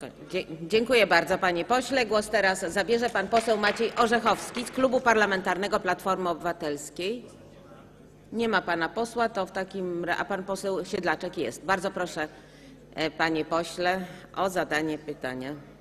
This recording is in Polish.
Dziękuję bardzo, panie pośle. Głos teraz zabierze pan poseł Maciej Orzechowski z Klubu Parlamentarnego Platformy Obywatelskiej. Nie ma pana posła, to w takim a pan poseł Siedlaczek jest. Bardzo proszę, panie pośle, o zadanie pytania.